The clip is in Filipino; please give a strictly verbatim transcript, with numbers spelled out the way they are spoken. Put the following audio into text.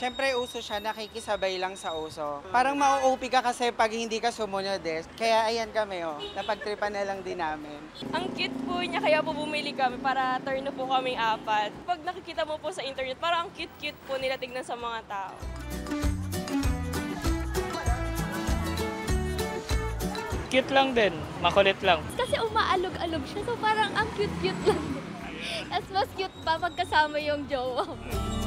Siyempre, uso siya, nakikisabay lang sa uso. Parang mau-O P ka kasi pag hindi ka sumunod eh. Kaya ayan kami oh, napagtripan na lang din namin. Ang cute po niya, kaya po bumili kami para turn po kaming apat. Pag nakikita mo po sa internet, parang ang cute-cute po nila tignan sa mga tao. Cute lang din, makulit lang. Kasi umaalog-alog siya, so parang ang cute-cute lang. Mas mas cute pa pagkasama yung jowa mo.